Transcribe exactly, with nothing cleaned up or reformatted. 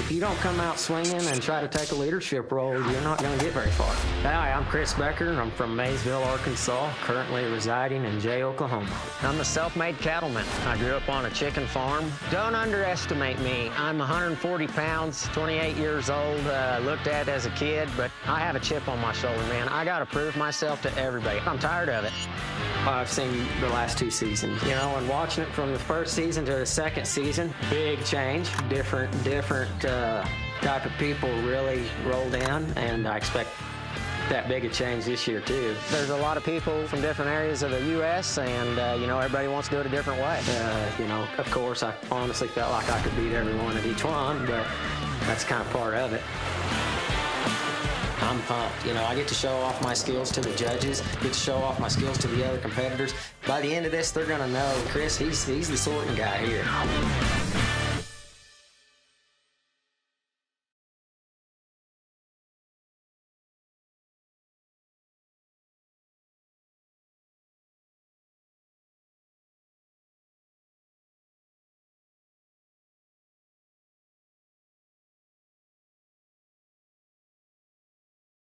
If you don't come out swinging and try to take a leadership role, you're not going to get very far. Hi, I'm Chris Becker. I'm from Maysville, Arkansas, currently residing in Jay, Oklahoma. I'm a self-made cattleman. I grew up on a chicken farm. Don't underestimate me. I'm one hundred forty pounds, twenty-eight years old, uh, looked at as a kid, but I have a chip on my shoulder, man. I got to prove myself to everybody. I'm tired of it. I've seen the last two seasons, you know, and watching it from the first season to the second season, big change, different, different uh, type of people really rolled in, and I expect that big a change this year, too. There's a lot of people from different areas of the U S, and, uh, you know, everybody wants to do it a different way. Uh, you know, of course, I honestly felt like I could beat everyone at each one, but that's kind of part of it. I'm pumped. You know, I get to show off my skills to the judges, get to show off my skills to the other competitors. By the end of this, they're going to know, Chris, he's, he's the sorting guy here.